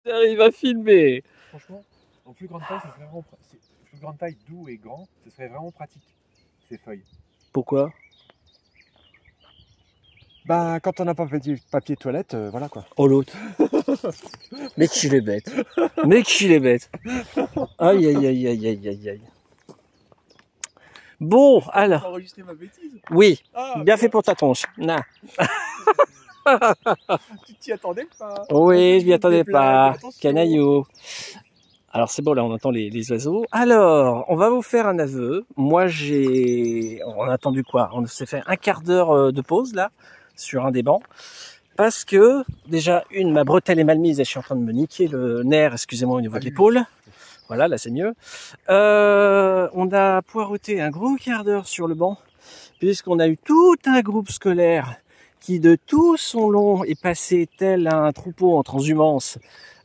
T'arrives à filmer. Franchement, en plus grande taille, ça serait vraiment plus grande taille, doux et grand, ce serait vraiment pratique, ces feuilles. Pourquoi? Bah, quand on n'a pas papier toilette, voilà quoi. Oh l'autre. Mais qu'il est bête. Mais qu'il est bête. Aïe aïe aïe aïe aïe aïe aïe. Bon, alors. Enregistrer ma bêtise. Oui, Ah, bien fait pour ta tronche. Nah. Tu t'y attendais pas? Oui, je m'y attendais Des pas. blagues, attention. Canaillot. Alors c'est bon, là on entend les oiseaux. Alors, on va vous faire un aveu. Moi on a attendu quoi? On s'est fait un quart d'heure de pause là, sur un des bancs. Parce que, déjà, ma bretelle est mal mise et je suis en train de me niquer le nerf, excusez-moi, au niveau de l'épaule. Voilà, là c'est mieux. On a poireauté un gros quart d'heure sur le banc, puisqu'on a eu tout un groupe scolaire qui de tout son long est passé tel un troupeau en transhumance,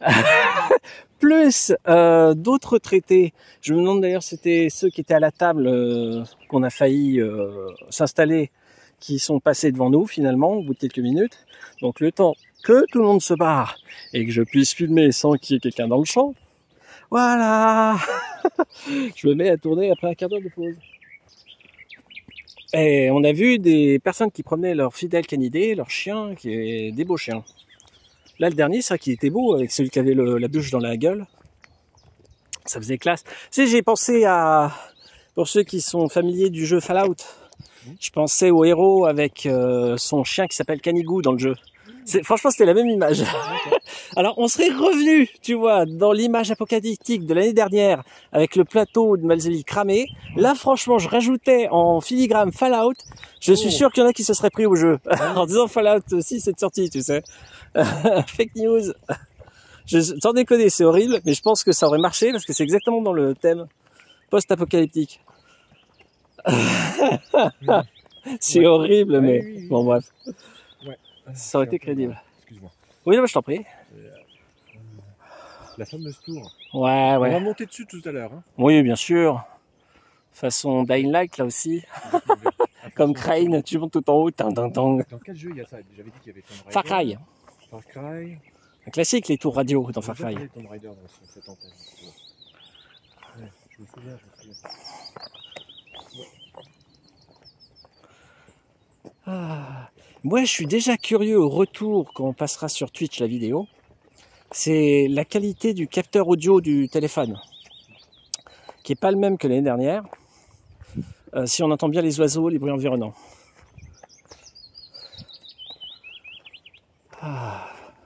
plus d'autres traités. Je me demande d'ailleurs c'était ceux qui étaient à la table qu'on a failli s'installer, qui sont passés devant nous finalement au bout de quelques minutes. Donc le temps que tout le monde se barre et que je puisse filmer sans qu'il y ait quelqu'un dans le champ, voilà. Je me mets à tourner après un quart d'heure de pause. Et on a vu des personnes qui promenaient leur fidèle canidé, leur chien, qui est des beaux chiens. Là, le dernier, c'est vrai qu'il était beau, avec celui qui avait la bûche dans la gueule. Ça faisait classe. Tu sais, j'ai pensé à, pour ceux qui sont familiers du jeu Fallout, je pensais au héros avec son chien qui s'appelle Canigou dans le jeu. Franchement, c'était la même image. Alors, on serait revenu, tu vois, dans l'image apocalyptique de l'année dernière, avec le plateau de Malzélie cramé. Là, franchement, je rajoutais en filigrane Fallout. Je suis sûr qu'il y en a qui se seraient pris au jeu. En disant Fallout 6 est sorti, tu sais. Fake news. Sans déconner, c'est horrible, mais je pense que ça aurait marché parce que c'est exactement dans le thème post-apocalyptique. C'est horrible, Ouais, mais oui. bon, bref. Ouais. Ça aurait été crédible. Excuse-moi. Oui, non, je t'en prie. La fameuse tour. Ouais, On va ouais. monter dessus tout à l'heure. Hein. Oui, bien sûr. Façon Dying Light, là aussi. Comme Crane, tu montes tout en haut. Tang, tang, tang. Dans quel jeu il y a ça? J'avais dit qu'il y avait Tomb Raider. Far Cry. Far Cry. Un classique, les tours radio dans Far Cry. Tomb Raider dans cette antenne. Ouais, je me souviens. Ah. Moi, je suis déjà curieux au retour quand on passera sur Twitch la vidéo. C'est la qualité du capteur audio du téléphone, qui est pas le même que l'année dernière. Si on entend bien les oiseaux, les bruits environnants. Ah.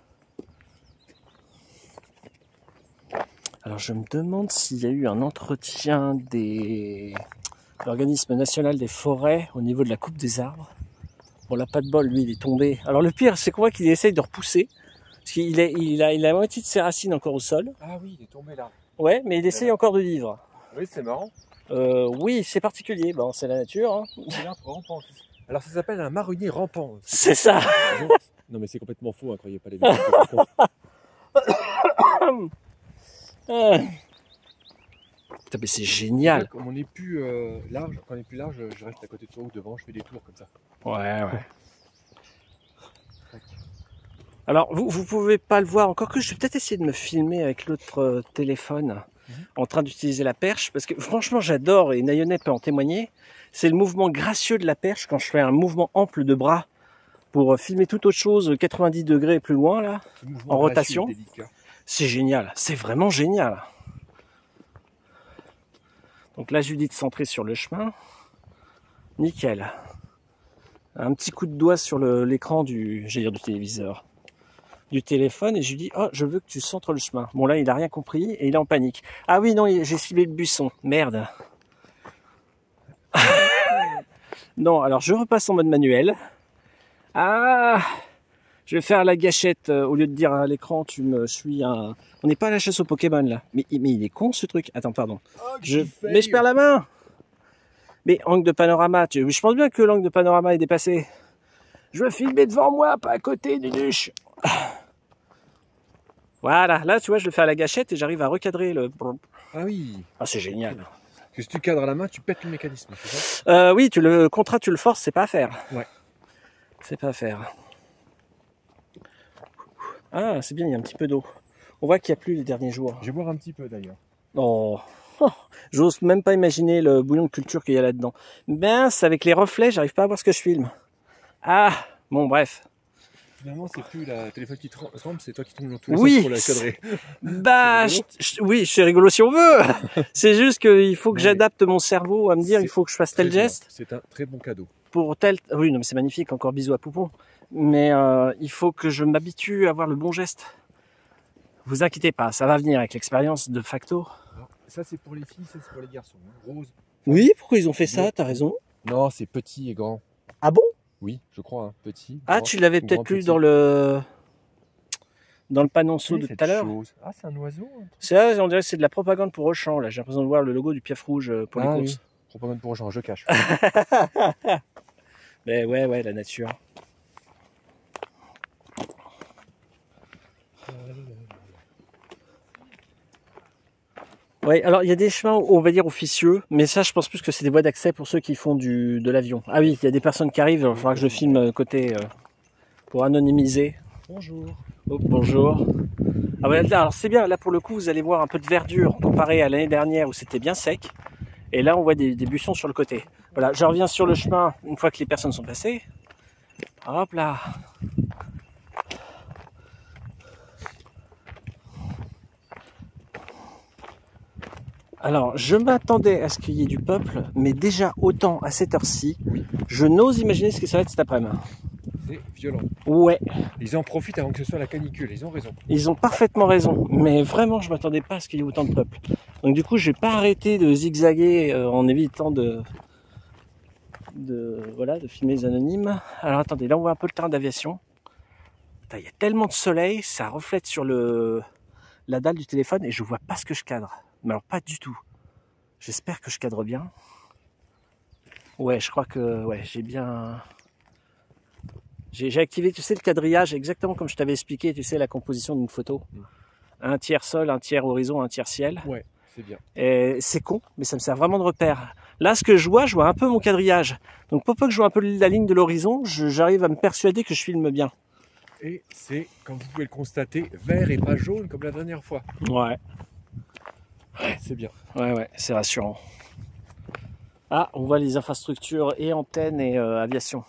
Alors je me demande s'il y a eu un entretien de l'organisme national des forêts au niveau de la coupe des arbres. Bon là pas de bol, lui il est tombé. Alors le pire c'est quoi qu'il essaye de repousser. Parce qu'il a la moitié de ses racines encore au sol. Ah oui, il est tombé là. Ouais, mais il essaye encore de vivre. Oui, c'est marrant. Oui, c'est particulier. Bon, c'est la nature. Hein. C'est un rampant. Alors ça s'appelle un marronnier rampant. C'est ça. Non mais c'est complètement faux, hein, croyez pas les Putain, mais c'est génial. Comme on n'est plus large, quand on est plus large, je reste à côté de toi ou devant, je fais des tours comme ça. Ouais, ouais. Alors, vous pouvez pas le voir, encore que je vais peut-être essayer de me filmer avec l'autre téléphone en train d'utiliser la perche, parce que franchement j'adore, et Nayonet peut en témoigner, c'est le mouvement gracieux de la perche quand je fais un mouvement ample de bras pour filmer toute autre chose 90 degrés plus loin là, en rotation. C'est génial, c'est vraiment génial. Donc là je lui dis de centrer sur le chemin, nickel. Un petit coup de doigt sur l'écran du téléviseur, du téléphone, et je lui dis oh je veux que tu centres le chemin. Bon là il a rien compris et il est en panique. Ah oui non, j'ai ciblé le buisson, merde. Non, alors je repasse en mode manuel. Ah, je vais faire la gâchette au lieu de dire à l'écran tu me suis un. On n'est pas à la chasse aux Pokémon là. Mais il est con ce truc. Attends pardon. Oh, mais je perds la main. Mais angle de panorama, je pense bien que l'angle de panorama est dépassé. Je veux filmer devant moi, pas à côté du duche. Voilà, là tu vois, je le fais à la gâchette et j'arrive à recadrer le... Ah oui. Ah c'est génial. Parce que si tu cadres à la main, tu pètes le mécanisme, c'est ça? Oui, le contrat, tu le forces, c'est pas à faire. Ouais. C'est pas à faire. Ah, c'est bien, il y a un petit peu d'eau. On voit qu'il n'y a plus les derniers jours. Je vais boire un petit peu d'ailleurs. Oh, oh, j'ose même pas imaginer le bouillon de culture qu'il y a là-dedans. Mince, avec les reflets, j'arrive pas à voir ce que je filme. Ah, bon, bref. Finalement, c'est plus la téléphone qui tremble, c'est toi qui tombes dans tous les Oui, sens pour la cadrer. Bah, C'est oui, c'est rigolo si on veut. C'est juste qu'il faut que Non, j'adapte mon cerveau à me dire c'est il faut que je fasse tel Très bien. geste C'est un très bon cadeau. pour tel. Oui, non, mais c'est magnifique. Encore bisous à Poupon. Mais il faut que je m'habitue à avoir le bon geste. Vous inquiétez pas, ça va venir avec l'expérience de facto. Alors, ça, c'est pour les filles, ça, c'est pour les garçons. Hein. Rose. Oui, pourquoi ils ont fait ça? Non. T'as raison. Non, c'est petit et grand. Ah bon? Oui, je crois, hein. Petit. Ah, grand, tu l'avais grand, peut-être lu petit. dans le panonceau Oui, de cette tout à l'heure. chose. Ah, c'est un oiseau. Un truc. Ça, on dirait que c'est de la propagande pour Auchan. Là, j'ai l'impression de voir le logo du Piaf Rouge pour les Ah courses. oui. Propagande pour Jean, je cache. Mais ouais, la nature. Ouais, alors il y a des chemins, on va dire officieux, mais ça, je pense plus que c'est des voies d'accès pour ceux qui font de l'avion. Ah oui, il y a des personnes qui arrivent. Il va falloir que je filme côté pour anonymiser. Bonjour. Oh, bonjour. Ah ouais, alors c'est bien. Là pour le coup, vous allez voir un peu de verdure comparé à l'année dernière où c'était bien sec. Et là, on voit des buissons sur le côté. Voilà, je reviens sur le chemin une fois que les personnes sont passées. Hop là. Alors, je m'attendais à ce qu'il y ait du peuple, mais déjà autant à cette heure-ci, je n'ose imaginer ce que ça va être cet après-midi. C'est violent. Ouais, Ils en profitent avant que ce soit la canicule, ils ont raison. ils ont parfaitement raison, mais vraiment, je m'attendais pas à ce qu'il y ait autant de peuple. Donc du coup, je vais pas arrêter de zigzaguer en évitant de filmer les anonymes. Alors attendez, là on voit un peu le terrain d'aviation. Il y a tellement de soleil, ça reflète sur la dalle du téléphone et je vois pas ce que je cadre. Mais alors pas du tout. J'espère que je cadre bien. Ouais, je crois que j'ai bien... J'ai activé, tu sais, le quadrillage exactement comme je t'avais expliqué, tu sais, la composition d'une photo. Un tiers sol, un tiers horizon, un tiers ciel. Ouais, c'est bien. Et c'est con, mais ça me sert vraiment de repère. Là, ce que je vois un peu mon quadrillage. Donc pour peu que je vois un peu la ligne de l'horizon, j'arrive à me persuader que je filme bien. Et c'est, comme vous pouvez le constater, vert et pas jaune comme la dernière fois. Ouais. C'est bien. Ouais, c'est rassurant. Ah, on voit les infrastructures et antennes et aviation.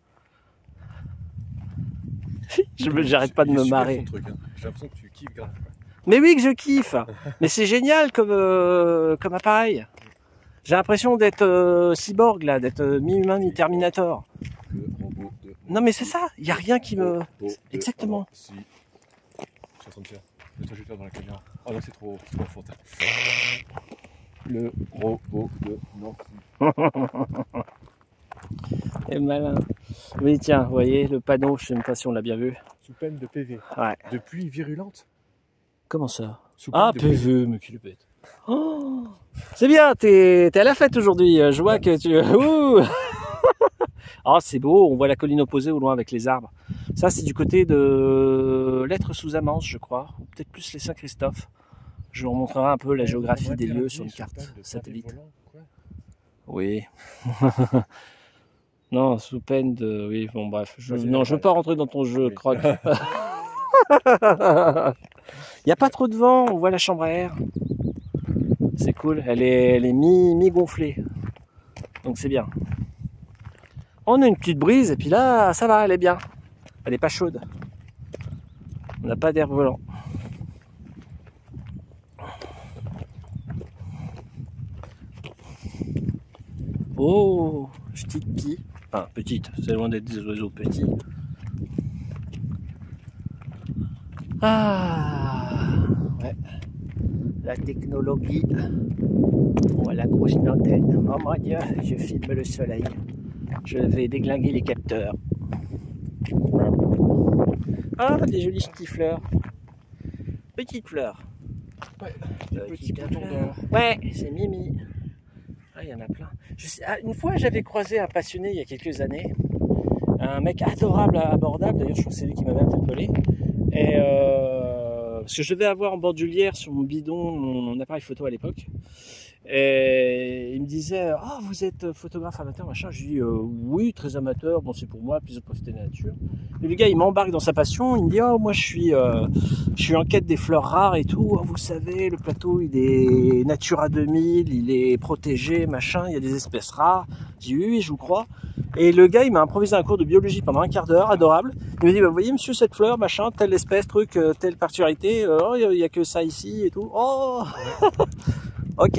J'arrête pas de me marrer. Ton truc, hein. J'ai l'impression que tu kiffes grave. Mais oui que je kiffe. Mais c'est génial comme appareil. J'ai l'impression d'être cyborg là, d'être mi-humain, mi-terminator. Le robot de... Non mais c'est ça, il n'y a rien qui me... Exactement. Si. Je suis en train de faire. Je vais faire dans la caméra. Oh non, c'est trop enfantin. Le robot de Nancy. Et malin. Oui tiens, vous voyez le panneau, je sais même pas si on l'a bien vu. Sous peine de PV. Ouais. De pluie virulente. Comment ça? Sous peine Ah de PV, mais qui le bête. Oh, c'est bien, t'es à la fête aujourd'hui. Je vois que tu... Ouh. Oh c'est beau, on voit la colline opposée au loin avec les arbres. Ça c'est du côté de l'Être sous Amance je crois, ou peut-être plus les Saint-Christophe. Je vous remontrerai un peu la géographie des lieux sur une carte satellite. Oui. Non, sous peine de... Oui, bon bref. Non, je veux pas rentrer dans ton jeu, crotte. Il n'y a pas trop de vent, on voit la chambre à air. C'est cool, elle est mi-gonflée. Donc c'est bien. On a une petite brise et puis là, ça va, elle est bien. Elle est pas chaude. On n'a pas d'air volant. Oh, petite pie. Enfin, petite, c'est loin d'être des oiseaux petits. Ah, ouais. La technologie. On voit la grosse antenne. Oh mon Dieu, je filme le soleil. Je vais déglinguer les capteurs. Ah, des jolies petites fleurs. Petites fleurs. Ouais, Petite fleur. Ouais, c'est Mimi. Ah, il y en a plein. Une fois, j'avais croisé un passionné il y a quelques années. Un mec adorable, abordable. D'ailleurs, je crois que c'est lui qui m'avait interpellé. Et parce que je devais avoir en bordelière sur mon bidon mon appareil photo à l'époque. Et il me disait ah vous êtes photographe amateur machin. Je lui dis oui très amateur, bon c'est pour moi puis de profiter de la nature. Et le gars il m'embarque dans sa passion, il me dit oh moi je suis en quête des fleurs rares et tout. Oh, vous savez le plateau il est Natura 2000, il est protégé machin, il y a des espèces rares. Je dis oui je vous crois. Et le gars il m'a improvisé un cours de biologie pendant un quart d'heure, adorable. Il me dit bah, vous voyez monsieur cette fleur machin, telle espèce truc, telle particularité, oh, il y a que ça ici et tout. Oh ok.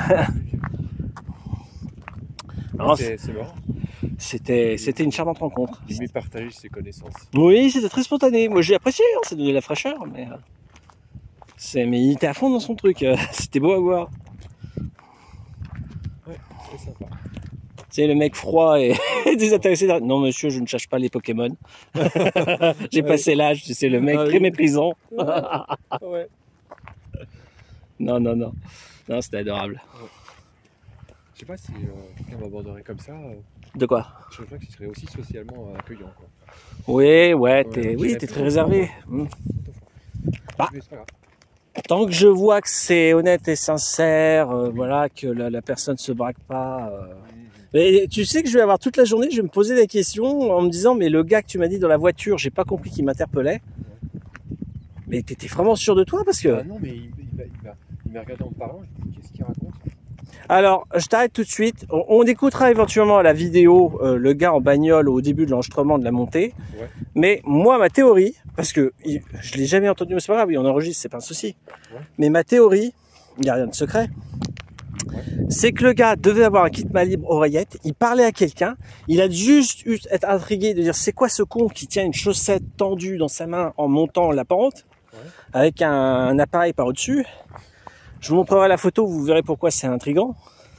C'est marrant. C'était une charmante rencontre. Il m'a partagé ses connaissances. Oui, c'était très spontané. Moi, j'ai apprécié. Hein, ça donnait de la fraîcheur, mais mais il était à fond dans son truc. C'était beau à voir. Ouais, c'est sympa. C'est le mec froid et désintéressé. Non, monsieur, je ne cherche pas les Pokémon. J'ai passé l'âge. Tu sais, le mec très méprisant. Ouais. Non. Non, c'était adorable. Ouais. Je sais pas si quelqu'un m'aborderait comme ça. De quoi? Je crois qu'il serait aussi socialement accueillant. Quoi. Oui, t'es très plutôt réservé. Bah, mais c'est pas grave. tant que je vois que c'est honnête et sincère, voilà, que la personne se braque pas. Et tu sais que je vais avoir toute la journée, je vais me poser des questions en me disant mais le gars que tu m'as dit dans la voiture, j'ai pas compris qu'il m'interpellait. Mais t'étais vraiment sûr de toi parce que. Ah non, mais il m'a regardé en me parlant, je me dis qu'est-ce qu'il raconte? Alors, je t'arrête tout de suite. On écoutera éventuellement la vidéo, le gars en bagnole au début de l'enregistrement de la montée. Ouais. Mais moi, ma théorie, parce que je l'ai jamais entendu, mais c'est pas grave, on enregistre, c'est pas un souci. Ouais. Mais ma théorie, il n'y a rien de secret, c'est que le gars devait avoir un kit main libre oreillette, il parlait à quelqu'un, il a juste eu être intrigué de dire c'est quoi ce con qui tient une chaussette tendue dans sa main en montant la pente, avec un appareil par au-dessus. Je vous montrerai la photo, vous verrez pourquoi c'est intriguant.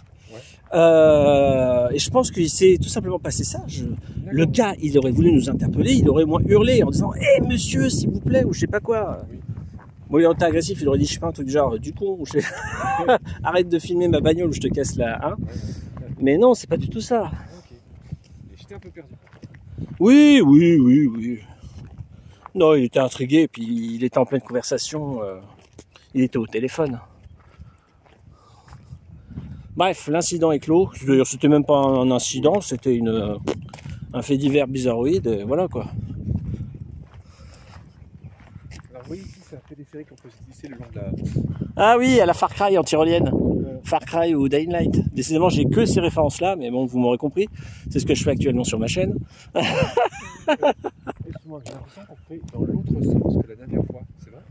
Et je pense qu'il s'est tout simplement passé ça. Le gars, il aurait voulu nous interpeller, il aurait moins hurlé en disant hey, monsieur, s'il vous plaît, ou je sais pas quoi. Bon, il aurait été agressif, il aurait dit, je sais pas, un truc du genre, du con, ou je sais... arrête de filmer ma bagnole ou je te casse la... Hein. Mais non, c'est pas du tout ça. Okay. J'étais un peu perdu. Oui. Non, il était intrigué, puis il était en pleine conversation. Il était au téléphone. Bref, l'incident est clos. D'ailleurs, c'était même pas un incident, c'était un fait divers bizarroïde, et voilà quoi. Alors oui, ici c'est un téléphérique qu'on peut se glisser le long de la... Ah oui, à la Far Cry en tyrolienne. Far Cry ou Dying Light. Décidément, j'ai que ces références-là, mais bon, vous m'aurez compris. C'est ce que je fais actuellement sur ma chaîne. Excuse-moi, j'ai l'impression qu'on fait dans l'autre sens que la dernière fois, c'est vrai?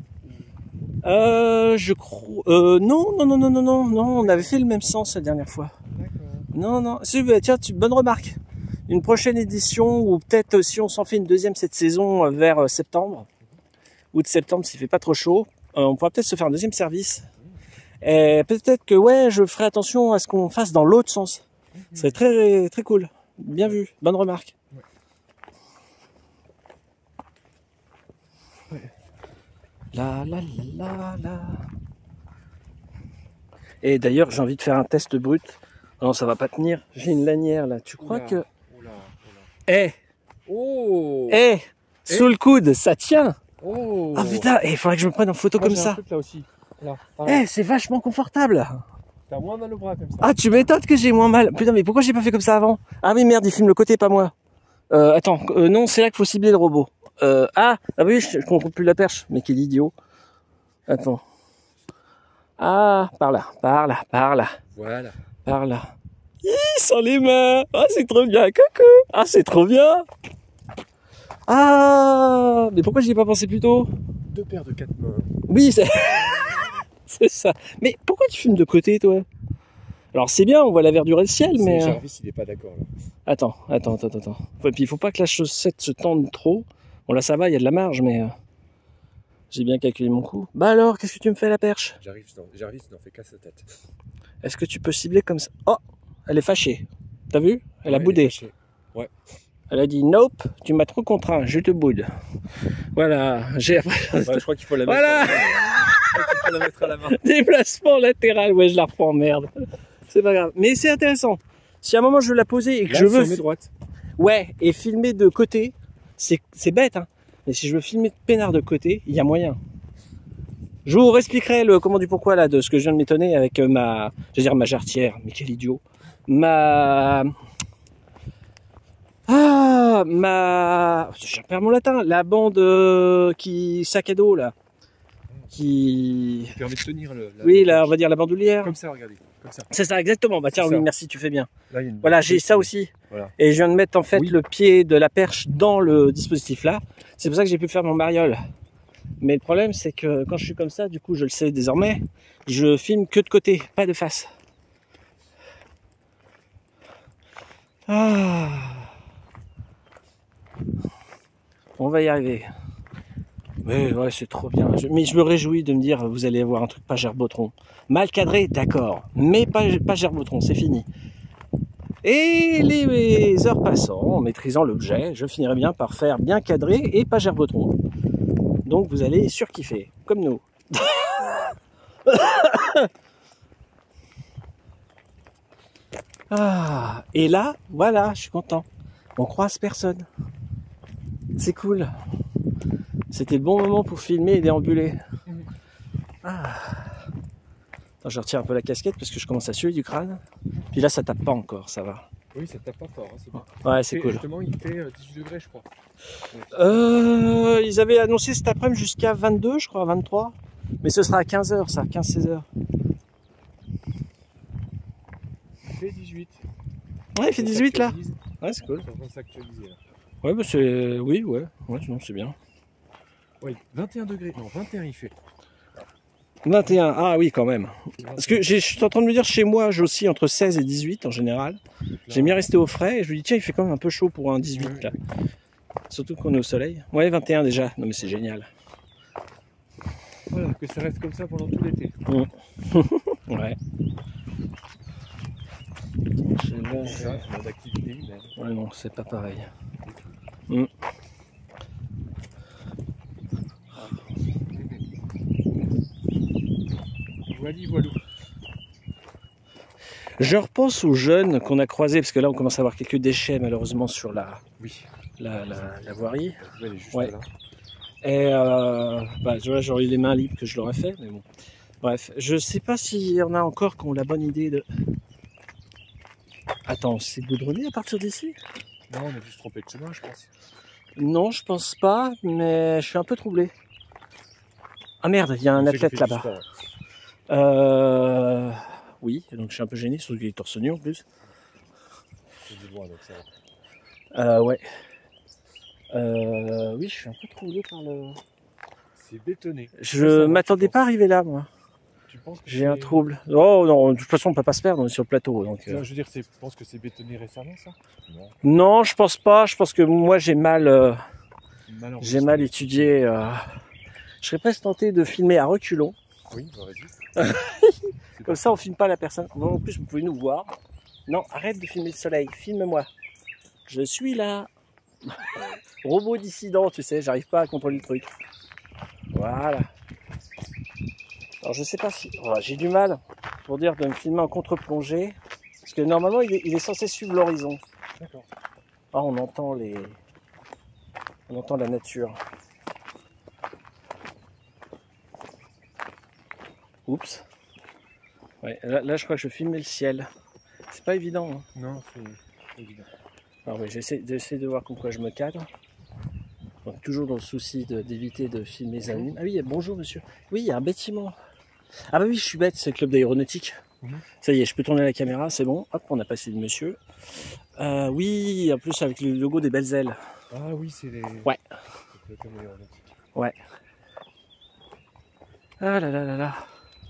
Je crois... non, on avait fait le même sens la dernière fois. D'accord. Non. Tiens, bonne remarque. Une prochaine édition, ou peut-être si on s'en fait une deuxième cette saison vers septembre, août septembre s'il fait pas trop chaud, on pourra peut-être se faire un deuxième service. Et peut-être que je ferai attention à ce qu'on fasse dans l'autre sens. Ce serait très, très cool. Bien vu, bonne remarque. La. Et d'ailleurs, j'ai envie de faire un test brut. Non, ça va pas tenir. J'ai une lanière là. Tu crois que... Sous le coude, ça tient. Oh. Ah putain, il faudrait que je me prenne en photo comme ça. Là aussi. C'est vachement confortable. T'as moins mal au bras comme ça. Ah, tu m'étonnes que j'ai moins mal. Putain, mais pourquoi j'ai pas fait comme ça avant? Ah oui, merde, il filme le côté, pas moi. Attends, non, c'est là qu'il faut cibler le robot. Ah oui, je comprends plus la perche. Mais quel idiot. Attends. Ah, par là. Voilà. Par là. Sans les mains. Ah, c'est trop bien. Coucou. Ah, c'est trop bien. Ah, mais pourquoi j'y ai pas pensé plus tôt? 2 paires de 4 mains. Oui, c'est... c'est ça. Mais pourquoi tu filmes de côté, toi? Alors, c'est bien, on voit la verdure et le ciel, mais... Jarvis, il est pas d'accord, là. Attends. Et puis, il faut pas que la chaussette se tende trop. Bon, là, ça va, il y a de la marge, mais... J'ai bien calculé mon coup. Bah alors, qu'est-ce que tu me fais à la perche? Jarvis n'en fait qu'à sa tête. Est-ce que tu peux cibler comme ça? Oh, elle est fâchée. T'as vu? Elle a boudé. Ouais. Elle a dit nope, tu m'as trop contraint, je te boude. Voilà, j'ai appris. Je crois qu'il faut la mettre à la main. Déplacement latéral, je la reprends, merde. C'est pas grave. Mais c'est intéressant. Si à un moment je veux la poser et que je veux. Filmer droite. Ouais, et filmer de côté, c'est bête, hein. Mais si je veux filmer de peinard de côté, il y a moyen. Je vous réexpliquerai le comment du pourquoi là de ce que je viens de m'étonner avec ma, je vais dire ma jarretière, mais quel idiot, je perds mon latin, la bande qui sac à dos là, qui permet de tenir oui là on va dire la bandoulière. Comme ça, regardez, comme ça. C'est ça exactement. Bah tiens oui ça. merci tu fais bien. Là, il y a une voilà j'ai ça aussi. Voilà. Et je viens de mettre en fait Oui. le pied de la perche dans le dispositif là. C'est pour ça que j'ai pu faire mon mariole. Mais le problème c'est que quand je suis comme ça, du coup je le sais désormais, je filme que de côté, pas de face. Ah. On va y arriver. Mais ouais, c'est trop bien. Mais je me réjouis de me dire, vous allez avoir un truc pas gerbotron. Mal cadré, d'accord. Mais pas gerbotron, c'est fini. Et les heures passant, en maîtrisant l'objet, je finirai bien par faire bien cadré et pas gerbotron. Donc vous allez surkiffer, comme nous. Ah, et là, voilà, je suis content. On croise personne. C'est cool. C'était le bon moment pour filmer et déambuler. Ah. Attends, je retire un peu la casquette parce que je commence à suer du crâne. Puis là, ça tape pas encore, ça va. Oui, ça tape pas fort, hein, c'est bien. Ouais, c'est cool. Justement, il fait 18 degrés, je crois. Ils avaient annoncé cet après-midi jusqu'à 22, je crois, 23. Mais ce sera à 15h, ça, 15-16 heures. Il fait 18. Ouais, il fait 18 là. Ouais, c'est cool. Ça va s'actualiser là. Ouais, bah c'est. Oui, ouais, non, c'est bien. Oui, 21 degrés. Non, 21 il fait. 21, ah oui, quand même. Parce que je suis en train de me dire, chez moi, j'ai aussi entre 16 et 18 en général. J'aime bien rester au frais et je me dis, tiens, il fait quand même un peu chaud pour un 18 là. Surtout qu'on est au soleil. Ouais, 21 déjà. Non, mais c'est génial. Voilà, que ça reste comme ça pendant tout l'été. Ouais. C'est une activité humaine. Ouais, non, c'est pas pareil. Voilà. Je repense aux jeunes qu'on a croisés, parce que là on commence à avoir quelques déchets malheureusement sur la voirie. Elle est juste ouais. là. Et j'aurais eu les mains libres que je l'aurais fait, mais bon. Bref, je sais pas s'il y en a encore qui ont la bonne idée de... Attends, c'est goudronné à partir d'ici? Non, on a dû se tromper de chemin, je pense. Non, je pense pas, mais je suis un peu troublé. Ah merde, il y a un athlète là-bas. Oui, donc je suis un peu gêné, surtout qu'il est torse nu en plus. Ouais. Oui, je suis un peu troublé par le... C'est bétonné. Je m'attendais pas à arriver là, moi. Tu penses que j'ai un trouble. Oh non, de toute façon, on peut pas se perdre, on est sur le plateau. Donc, je veux dire, tu penses que c'est bétonné récemment, ça? Non, je pense pas. Je pense que moi, j'ai mal étudié. Je serais presque tenté de filmer à reculons. Oui, vas-y. Comme ça, on filme pas la personne. Bon, en plus, vous pouvez nous voir. Non, arrête de filmer le soleil. Filme-moi. Je suis là. Robot dissident, tu sais, j'arrive pas à contrôler le truc. Voilà. Alors, je sais pas si... Oh, j'ai du mal, pour dire, de me filmer en contre-plongée. Parce que normalement, il est censé suivre l'horizon. D'accord. Ah, on entend la nature. Oups. Ouais, là, je crois que je filmais le ciel. C'est pas évident. Hein. Non, c'est évident. Alors oui, j'essaie de voir comme quoi je me cadre. Donc, toujours dans le souci d'éviter de filmer les animaux. Ah oui, bonjour monsieur. Oui, il y a un bâtiment. Ah bah oui, je suis bête, c'est le club d'aéronautique. Ça y est, je peux tourner la caméra, c'est bon. Hop, on a passé le monsieur. Oui, en plus avec le logo des belles ailes. Ah oui, c'est les... Ouais. Le club d'aéronautique. Ouais. Ah là là là là.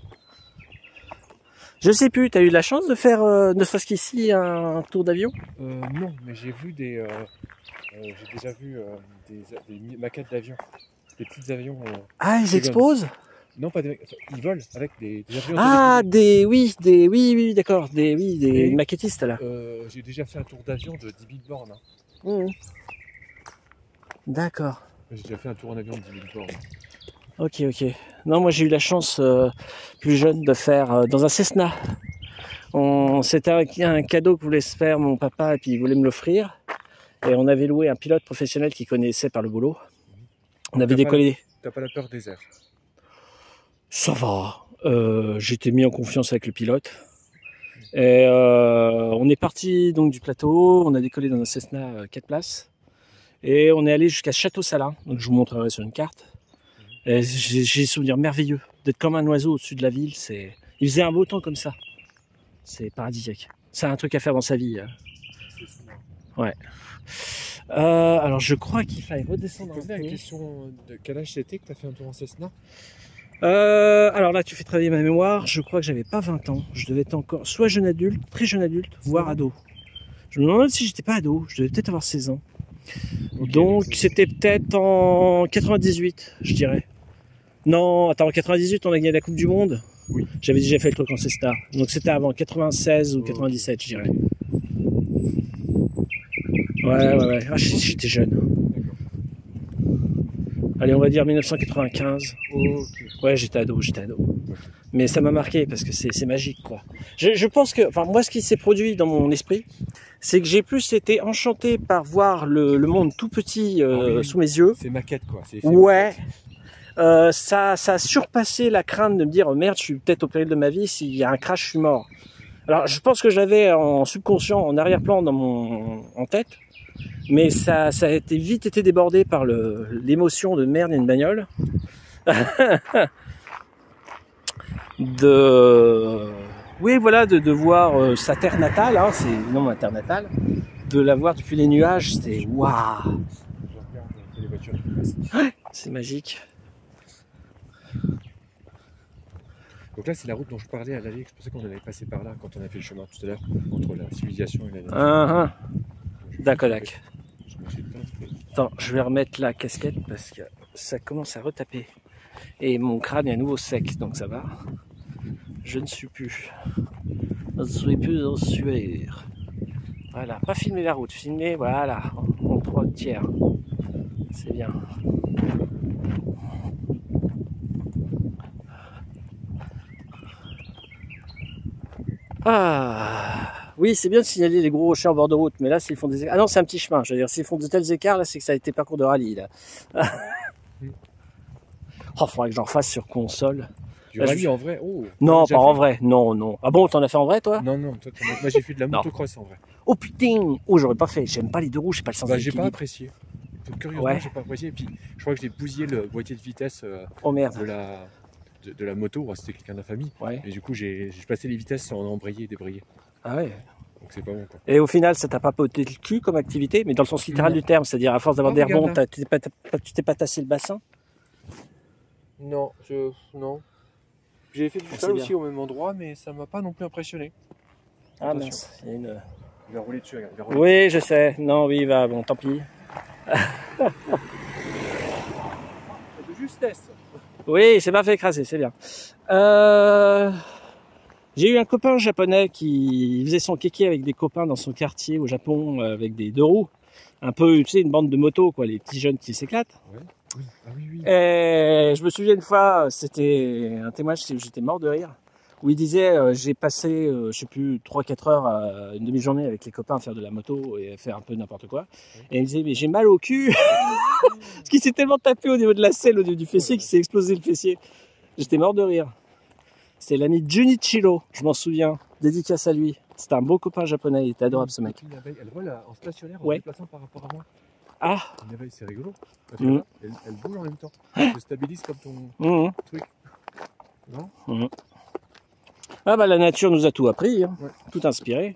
Je sais plus, t'as eu de la chance de faire, ne serait-ce qu'ici, un tour d'avion? Non, mais j'ai vu j'ai déjà vu des maquettes d'avions. Des petits avions. Ah, ils exposent? Non, pas des... Ils volent avec des avions. Ah, oui, d'accord, des maquettistes là. J'ai déjà fait un tour d'avion de 10 000 bornes. Hein. Mmh. D'accord. J'ai déjà fait un tour en avion de 10 000 bornes. Ok. Non, moi j'ai eu la chance, plus jeune, de faire dans un Cessna. C'était un cadeau que voulait se faire mon papa et puis il voulait me l'offrir. Et on avait loué un pilote professionnel qui connaissait par le boulot. On avait décollé. T'as pas la peur des airs? Ça va. J'ai été mis en confiance avec le pilote. Et on est parti donc du plateau, on a décollé dans un Cessna 4 places. Et on est allé jusqu'à Château-Salin, donc je vous montrerai sur une carte. Et j'ai des souvenirs merveilleux d'être comme un oiseau au-dessus de la ville. Il faisait un beau temps comme ça. C'est paradisiaque. C'est un truc à faire dans sa vie. Ouais. Alors je crois qu'il fallait redescendre. Je posais la question de quel âge c'était que tu as fait un tour en Cessna? Alors là, tu fais travailler ma mémoire. Je crois que j'avais pas 20 ans. Je devais être encore soit jeune adulte, très jeune adulte, voire ado. Je me demande si j'étais pas ado. Je devais peut-être avoir 16 ans. Okay, donc c'était peut-être en 98, je dirais. Non, attends, en 98, on a gagné la Coupe du Monde. Oui. J'avais déjà fait le truc en Cessna. Donc c'était avant 96 ou 97, je dirais. Ouais. Ah, j'étais jeune. Allez, on va dire 1995. Okay. Ouais, j'étais ado. Mais ça m'a marqué parce que c'est magique, quoi. Je pense que, enfin, moi, ce qui s'est produit dans mon esprit, c'est que j'ai plus été enchanté par voir le monde tout petit sous mes yeux. C'est maquette, quoi. Ouais. Ça a surpassé la crainte de me dire, oh merde, je suis peut-être au péril de ma vie, s'il y a un crash, je suis mort. Alors, je pense que je l'avais en subconscient, en arrière-plan en tête. Mais ça a vite été débordé par l'émotion de merde et une bagnole. Oui, voilà, de voir sa terre natale, hein, c'est non ma terre natale, de la voir depuis les nuages, c'est waouh. Ouais, c'est magique. Donc là, c'est la route dont je parlais à l'aller. Je pensais qu'on allait passer par là quand on a fait le chemin tout à l'heure entre la civilisation et la nature. D'accord. Attends, je vais remettre la casquette parce que ça commence à retaper. Et mon crâne est à nouveau sec, donc ça va. Je ne suis plus en sueur. Voilà, pas filmer la route, filmer, voilà, en 3/4. C'est bien. Ah, oui, c'est bien de signaler les gros rochers en bord de route, mais là, s'ils font des écarts... Ah non, c'est un petit chemin, je veux dire, s'ils font de tels écarts, là, c'est que ça a été parcours de rallye, là. Oh, faudrait que j'en fasse sur console. Du rallye en vrai? Oh, non, pas en vrai, non. Ah bon, t'en as fait en vrai, toi? Non, moi j'ai fait de la motocross en vrai. Oh putain! Oh, j'aurais pas fait, j'aime pas les deux roues, j'ai pas le sens d'équilibre. J'ai pas apprécié. Curieusement, j'ai pas apprécié, et puis je crois que j'ai bousillé le boîtier de vitesse oh, merde. de la moto, c'était quelqu'un de la famille. Ouais. Et du coup, j'ai passé les vitesses sans embrayer et débrayer. Ah ouais. Donc c'est pas bon, quoi. Et au final, ça t'a pas poté le cul comme activité, mais dans le sens littéral du terme, c'est-à-dire à force d'avoir des rebonds, tu t'es pas tassé le bassin? Non, non. J'ai fait du sol aussi au même endroit, mais ça m'a pas non plus impressionné. Ah mince, il y a une... Il va rouler dessus, regarde. Oui, je sais. Non, oui, il va, bon, tant pis. De justesse. Oui, c'est pas fait écraser, c'est bien. J'ai eu un copain japonais qui faisait son kéké avec des copains dans son quartier au Japon avec des deux roues. Un peu, tu sais, une bande de motos, quoi, les petits jeunes qui s'éclatent. Ouais. Oui. Ah oui. Et je me souviens une fois, c'était un témoignage, j'étais mort de rire, où il disait j'ai passé, je sais plus, 3-4 heures, une demi-journée avec les copains à faire de la moto et à faire un peu n'importe quoi. Oui. Et il me disait mais j'ai mal au cul parce qu'il s'est tellement tapé au niveau de la selle, au niveau du fessier, qu'il s'est explosé le fessier. J'étais mort de rire. C'est l'ami Junichiro, je m'en souviens, dédicace à lui. C'était un beau copain japonais, il était adorable ce mec. Elle vole en stationnaire en se déplaçant par rapport à moi. Ah, une abeille, c'est rigolo. Elle bouge en même temps. Elle se stabilise comme ton truc. Non? Ah bah la nature nous a tout appris, hein. Ouais. Tout inspiré.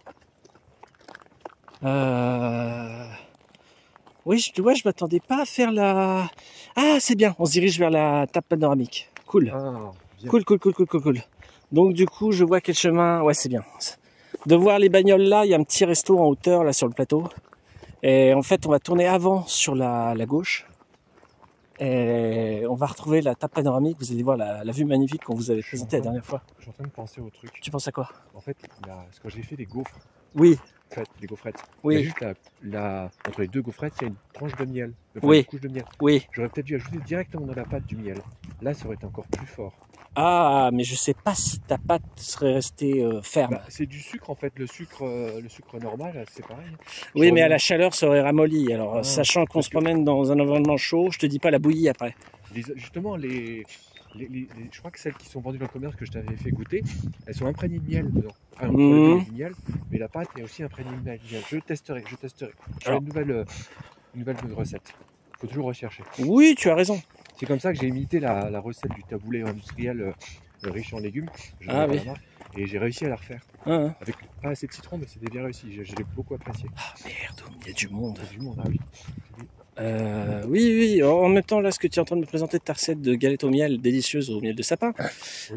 Ouais. Oui, tu vois, je m'attendais pas à faire la... Ah, c'est bien, on se dirige vers la table panoramique. Cool. Ah, cool. Donc du coup, je vois quel chemin... Ouais, c'est bien. De voir les bagnoles là, il y a un petit resto en hauteur là sur le plateau. Et en fait, on va tourner avant sur la gauche. Et on va retrouver la table panoramique. Vous allez voir la vue magnifique qu'on vous avait présentée la dernière fois. Je suis en train de penser au truc. Tu penses à quoi? En fait, quand j'ai fait les gaufres. Oui. En fait, les gaufrettes. Oui. Il y a juste entre les deux gaufrettes, il y a une tranche de miel. Oui. Une couche de miel. Oui. J'aurais peut-être dû ajouter directement dans la pâte du miel. Là, ça aurait été encore plus fort. Ah, mais je sais pas si ta pâte serait restée ferme. C'est du sucre en fait, le sucre normal, c'est pareil. Oui, mais à la chaleur, ça aurait ramolli. Alors, sachant qu'on se promène dans un environnement chaud, je te dis pas la bouillie après. Justement, Je crois que celles qui sont vendues dans le commerce que je t'avais fait goûter, elles sont imprégnées de miel dedans. Ah, Mmh. miel, mais la pâte est aussi imprégnée de miel. Je testerai. Je Alors. ferai une nouvelle recette. Il faut toujours rechercher. Oui, tu as raison. C'est comme ça que j'ai imité la recette du taboulé industriel riche en légumes. Je Ah connais oui. pas la marque, et j'ai réussi à la refaire. Hein. Avec pas assez de citron, mais c'était bien réussi. J'ai beaucoup apprécié. Ah merde, il y a du monde. C'est du monde, ah oui. Oui, oui, en même temps, là, ce que tu es en train de me présenter de ta recette de galette au miel, délicieuse au miel de sapin, Oui.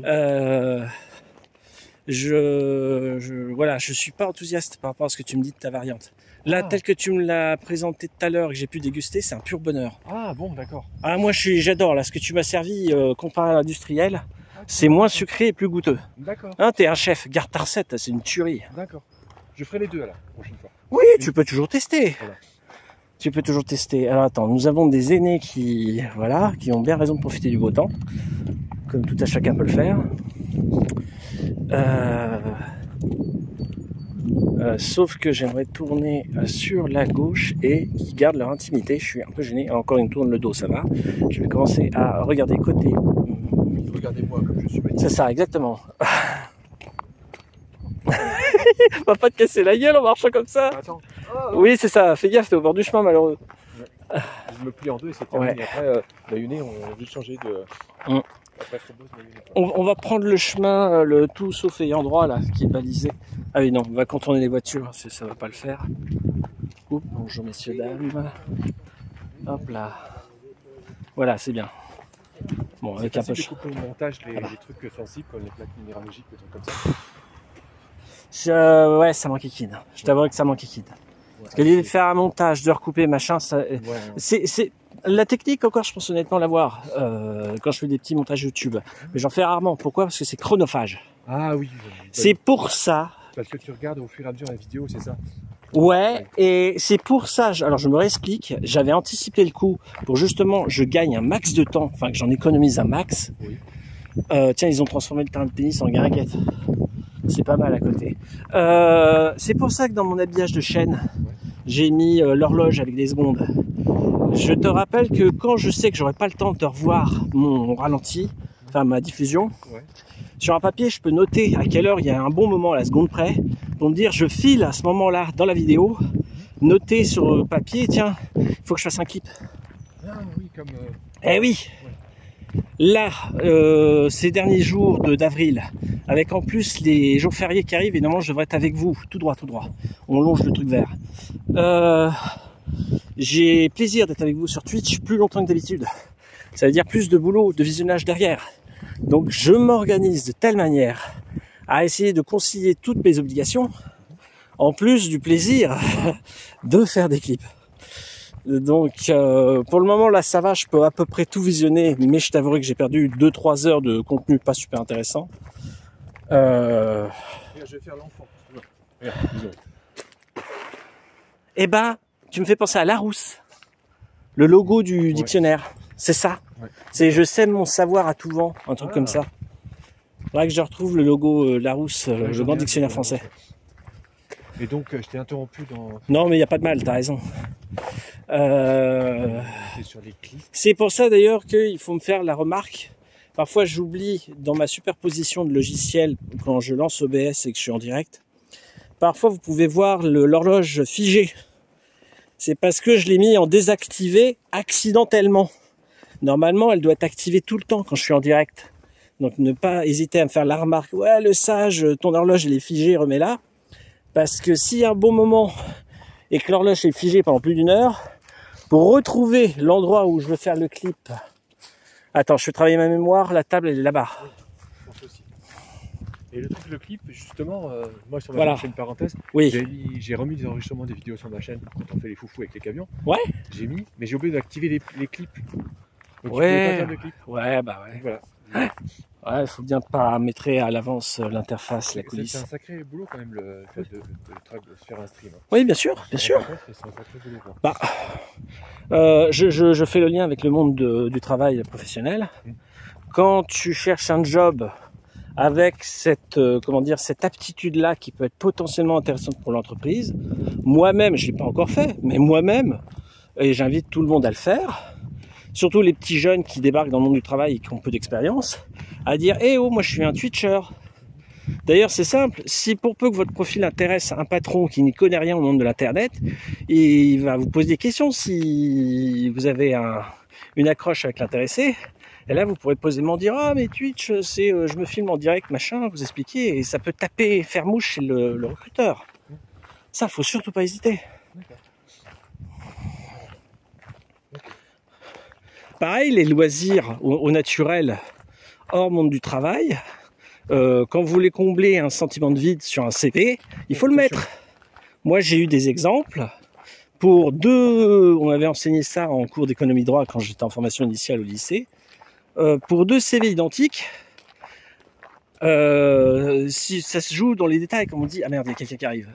voilà, je suis pas enthousiaste par rapport à ce que tu me dis de ta variante. Là, Ah. tel que tu me l'as présenté tout à l'heure, que j'ai pu déguster, c'est un pur bonheur. Ah bon, d'accord. Ah, moi, j'adore, là, ce que tu m'as servi, comparé à l'industriel, c'est moins sucré et plus goûteux. D'accord, Hein, t'es un chef, garde ta recette, c'est une tuerie. d'accord. Je ferai les deux à la prochaine fois. Oui, tu peux toujours tester. Voilà. Tu peux toujours tester. Alors attends, nous avons des aînés qui ont bien raison de profiter du beau temps, comme tout à chacun peut le faire. Sauf que j'aimerais tourner sur la gauche et qui gardent leur intimité. Je suis un peu gêné. Encore une tourne le dos, ça va. Je vais commencer à regarder côté. Regardez-moi comme je suis magnifique. C'est ça, exactement. On va pas te casser la gueule en marchant comme ça. Attends. Oui, c'est ça. Fais gaffe, t'es au bord du chemin, malheureux. Je me plie en deux et c'est terminé. Ouais. Après, Mayonnaise, on a juste changé de. Après, Frobose, Mayonnaise, quoi. On va prendre le chemin, le tout sauf ayant droit là, qui est balisé. Ah oui non, on va contourner les voitures, ça va pas le faire. Oups, bonjour messieurs dames. Hop là. Voilà, c'est bien. Bon, avec C'est un peu facile de couper au montage les trucs sensibles comme les plaques minéralogiques, des trucs comme ça. ouais, ça m'enquiquine. Je t'avoue que ça m'enquiquine. Parce que l'idée de faire un montage, de recouper, machin, ça, Ouais. c'est la technique encore, je pense honnêtement l'avoir quand je fais des petits montages YouTube. Mais j'en fais rarement. Pourquoi? Parce que c'est chronophage. Ah oui. C'est pour ça. Parce que tu regardes au fur et à mesure la vidéo, c'est ça? Ouais, et c'est pour ça, alors je me réexplique, j'avais anticipé le coup pour justement je gagne un max de temps, enfin que j'en économise un max. Oui. Tiens, ils ont transformé le terrain de tennis en guinguette. C'est pas mal à côté. C'est pour ça que dans mon habillage de chaîne, j'ai mis l'horloge avec des secondes. Je te rappelle que quand je sais que j'aurai pas le temps de revoir mon ralenti, enfin ma diffusion, Ouais. sur un papier, je peux noter à quelle heure il y a un bon moment à la seconde près pour me dire je file à ce moment-là dans la vidéo, noter sur le papier, tiens, il faut que je fasse un clip. Ah oui, comme. Eh oui. Là, ces derniers jours d'avril, avec en plus les jours fériés qui arrivent, évidemment, je devrais être avec vous, tout droit. On longe le truc vert. J'ai plaisir d'être avec vous sur Twitch plus longtemps que d'habitude. Ça veut dire plus de boulot, de visionnage derrière. Donc je m'organise de telle manière à essayer de concilier toutes mes obligations, en plus du plaisir de faire des clips. Donc pour le moment là ça va, je peux à peu près tout visionner, mais je t'avouerai que j'ai perdu 2-3 heures de contenu pas super intéressant. Je vais faire l'enfant. Regarde, disons. Eh ben, tu me fais penser à Larousse, le logo du dictionnaire. C'est ça. Ouais. C'est je sème mon savoir à tout vent, un truc comme ça. Faudrait que je retrouve le logo Larousse, le grand dictionnaire français. Et donc, je t'ai interrompu dans. Non, mais il n'y a pas de mal, t'as raison. T'es sur les clips. C'est pour ça d'ailleurs qu'il faut me faire la remarque. Parfois, j'oublie dans ma superposition de logiciels quand je lance OBS et que je suis en direct. Parfois, vous pouvez voir l'horloge figée. C'est parce que je l'ai mis en désactivé accidentellement. Normalement, elle doit être activée tout le temps quand je suis en direct. Donc, ne pas hésiter à me faire la remarque. Ouais, le sage, ton horloge, elle est figée, remets-la. Parce que s'il y a un bon moment et que l'horloge est figée pendant plus d'1 heure, pour retrouver l'endroit où je veux faire le clip. Attends, je vais travailler ma mémoire, la table elle est là-bas. Oui, je pense aussi. Et le truc, le clip, justement, moi sur ma Voilà. chaîne, je fais une parenthèse, Oui. j'ai remis des enregistrements des vidéos sur ma chaîne quand on fait les foufous avec les camions. Ouais. J'ai mis, mais j'ai oublié d'activer les clips. Donc, Ouais. je pouvais pas faire de clip. Ouais, bah ouais. Voilà. Ouais, il faut bien paramétrer à l'avance l'interface, la C'est coulisse. un sacré boulot quand même le fait de se faire un stream. Oui, bien sûr, bien sûr. C'est un sacré boulot, quoi. Bah, je fais le lien avec le monde du travail professionnel. Quand tu cherches un job avec cette cette aptitude-là qui peut être potentiellement intéressante pour l'entreprise, moi-même, je l'ai pas encore fait, mais moi-même, et j'invite tout le monde à le faire, surtout les petits jeunes qui débarquent dans le monde du travail et qui ont peu d'expérience, à dire « Eh oh, moi je suis un Twitcher ». D'ailleurs, c'est simple, si pour peu que votre profil intéresse un patron qui n'y connaît rien au monde de l'internet, il va vous poser des questions si vous avez une accroche avec l'intéressé. Et là, vous pourrez posément dire « Ah, mais Twitch, c'est je me filme en direct, machin, vous expliquer. » Et ça peut taper, faire mouche chez le recruteur. Ça, faut surtout pas hésiter. Pareil, les loisirs au naturel, hors monde du travail, quand vous voulez combler un sentiment de vide sur un CV, il faut le mettre. Moi, j'ai eu des exemples. Pour on m'avait enseigné ça en cours d'économie droit quand j'étais en formation initiale au lycée. Pour 2 CV identiques, si ça se joue dans les détails, comme on dit, ah merde, il y a quelqu'un qui arrive.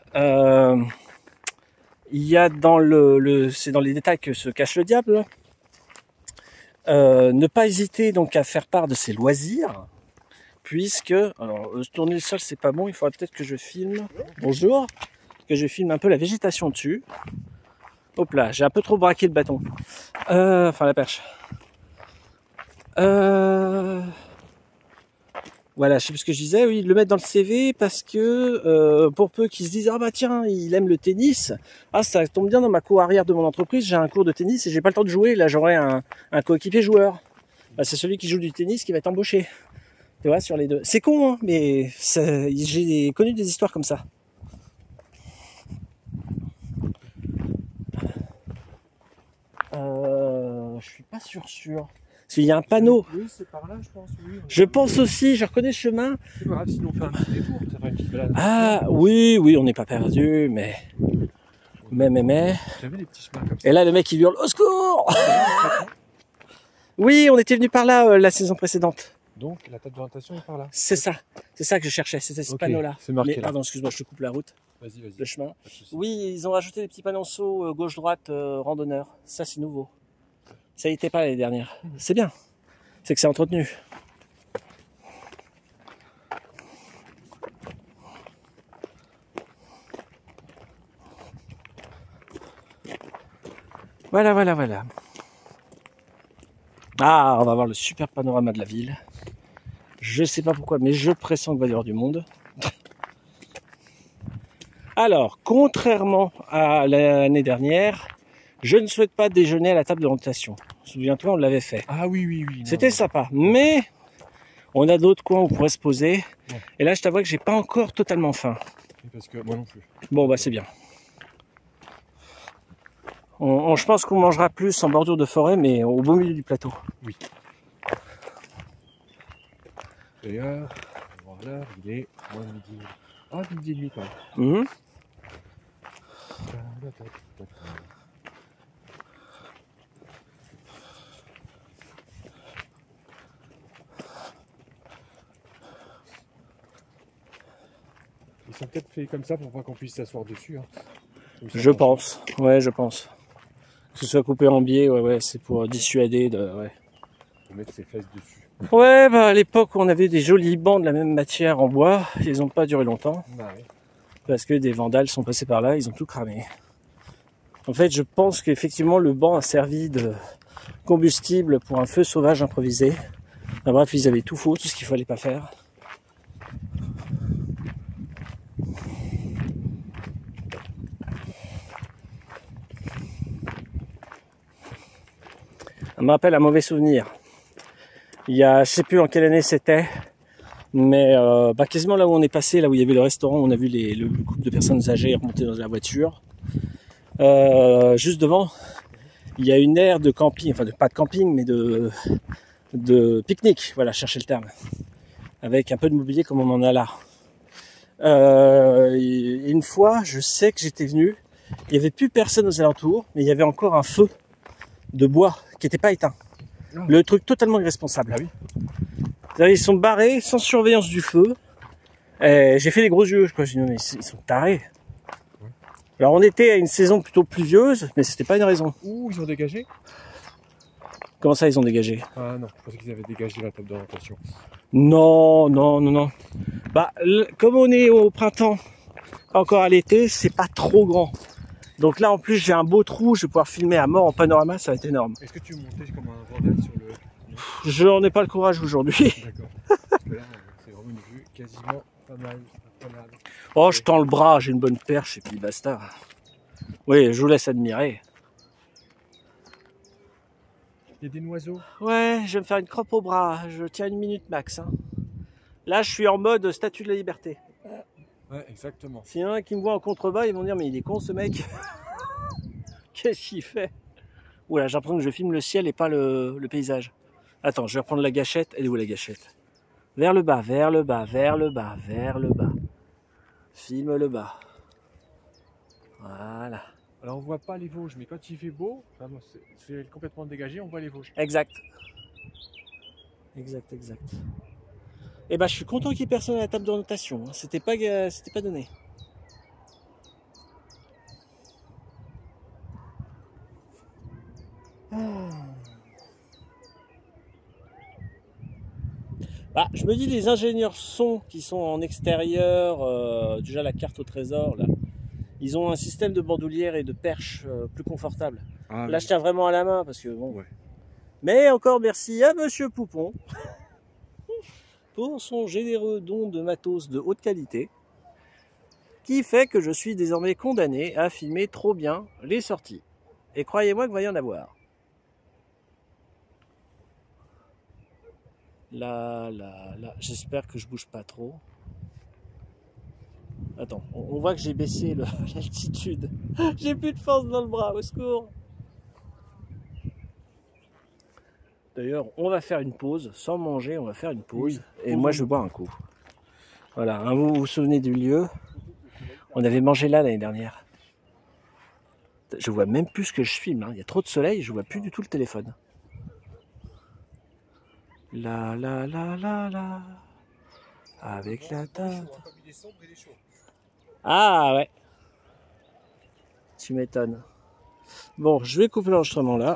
Il y a c'est dans les détails que se cache le diable. Ne pas hésiter donc à faire part de ses loisirs, puisque, alors tourner le sol c'est pas bon, il faudra peut-être que je filme, bonjour, que je filme un peu la végétation dessus. Hop là, j'ai un peu trop braqué le bâton, enfin la perche. Voilà, je sais plus ce que je disais, oui, le mettre dans le CV parce que pour peu qu'ils se disent ah bah tiens, il aime le tennis, ah ça tombe bien dans ma cour arrière de mon entreprise, j'ai un cours de tennis et j'ai pas le temps de jouer, là j'aurai un coéquipier joueur. Bah, c'est celui qui joue du tennis qui va être embauché. Tu vois, sur les 2. C'est con, hein, mais j'ai connu des histoires comme ça. Je suis pas sûr. Parce qu'il y a un panneau. Oui, c'est par là, je pense. Oui, je pense aussi, je reconnais ce chemin. C'est pas grave, sinon on fait un petit détour, ça fera une petite balade. Ah, oui, on n'est pas perdu, mais. J'avais des petits chemins comme ça. Et là, le mec, il hurle au secours. Oui, on était venu par là la saison précédente. Donc, la table d'orientation est par là. C'est ça que je cherchais, c'était ce panneau-là. C'est marqué. Mais, pardon, excuse-moi, je te coupe la route. Vas-y. Le chemin. Oui, ils ont rajouté des petits panonceaux gauche-droite randonneur. Ça, c'est nouveau. Ça y était pas l'année dernière. C'est bien. C'est que c'est entretenu. Voilà. Ah, on va voir le super panorama de la ville. Je sais pas pourquoi, mais je pressens qu'il va y avoir du monde. Alors, contrairement à l'année dernière, je ne souhaite pas déjeuner à la table d'orientation. Souviens-toi, on l'avait fait. Ah oui. C'était sympa, mais on a d'autres coins où on pourrait se poser. Ouais. Et là, je t'avoue que j'ai pas encore totalement faim. Parce que moi non plus. Bon, bah c'est bien. Je pense qu'on mangera plus en bordure de forêt, mais au beau milieu du plateau. Oui. D'ailleurs, voilà, il est moins de midi. Ah, midi et demi quand même. Ils sont peut-être faits comme ça pour pas qu'on puisse s'asseoir dessus. Hein. Je pense. Que ce soit coupé en biais, ouais, c'est pour dissuader de mettre ses fesses dessus. Ouais, bah à l'époque, on avait des jolis bancs de la même matière en bois. Ils n'ont pas duré longtemps. Bah oui. Parce que des vandales sont passés par là, ils ont tout cramé. En fait, je pense qu'effectivement, le banc a servi de combustible pour un feu sauvage improvisé. Enfin, bref, ils avaient tout faux, tout ce qu'il fallait pas faire. Ça me rappelle un mauvais souvenir. Il y a, je sais plus en quelle année c'était, mais quasiment là où on est passé, là où il y avait le restaurant, on a vu le couple de personnes âgées remonter dans la voiture. Juste devant, il y a une aire de camping, enfin pas de camping, mais de pique-nique, voilà, chercher le terme, avec un peu de mobilier comme on en a là. Une fois, je sais que j'étais venu, il n'y avait plus personne aux alentours, mais il y avait encore un feu de bois qui n'était pas éteint. Le truc totalement irresponsable. Ah oui. Ils sont barrés sans surveillance du feu. J'ai fait les gros yeux, je crois. J'ai dit, mais ils sont tarés. Ouais. Alors on était à une saison plutôt pluvieuse, mais c'était pas une raison. Ouh, ils ont dégagé? Comment ça, ils ont dégagé? Ah non, je pensais qu'ils avaient dégagé la table d'orientation. Non. Bah, comme on est au printemps, pas encore à l'été, c'est pas trop grand. Donc là, en plus, j'ai un beau trou, je vais pouvoir filmer à mort en panorama, ça va être énorme. Est-ce que tu veux monter comme un bordel sur le... Je n'en ai pas le courage aujourd'hui. D'accord. Parce que là, c'est vraiment une vue quasiment pas mal. Oh, je tends le bras, j'ai une bonne perche et puis basta. Oui, je vous laisse admirer. Il y a des noiseaux. Ouais, je vais me faire une croppe au bras, je tiens 1 minute max. Hein. Là, je suis en mode statue de la liberté. Ouais, exactement. S'il y en a qui me voient en contrebas, ils vont dire mais il est con ce mec. Qu'est-ce qu'il fait? Oula, j'ai l'impression que je filme le ciel et pas le paysage. Attends, je vais reprendre la gâchette. Elle est où la gâchette? Vers le bas, vers le bas, vers le bas, vers le bas. Filme le bas. Voilà. Alors on voit pas les Vosges, mais quand il fait beau, enfin, c'est complètement dégagé, on voit les Vosges. Exact. Exact. Et ben je suis content qu'il y ait personne à la table de notation. Hein. C'était pas donné. Bah, je me dis les ingénieurs son qui sont en extérieur, déjà la carte au trésor là, ils ont un système de bandoulière et de perche plus confortable. Ah, là, je tiens vraiment à la main parce que bon. Ouais. Mais encore merci à Monsieur Poupon pour son généreux don de matos de haute qualité, qui fait que je suis désormais condamné à filmer trop bien les sorties. Et croyez-moi qu'il va y en avoir. Là, j'espère que je bouge pas trop. Attends, on voit que j'ai baissé l'altitude. J'ai plus de force dans le bras, au secours. D'ailleurs, on va faire une pause, sans manger, on va faire une pause. Oui, et moi, je vais boire un coup. Voilà, hein, vous vous souvenez du lieu? On avait mangé là l'année dernière. Je vois même plus ce que je filme. Hein. Il y a trop de soleil, je vois plus du tout le téléphone. La. Avec la table. Ah ouais. Tu m'étonnes. Bon, je vais couper l'enregistrement là.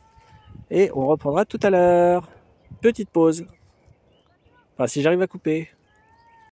Et on reprendra tout à l'heure. Petite pause. Enfin, si j'arrive à couper.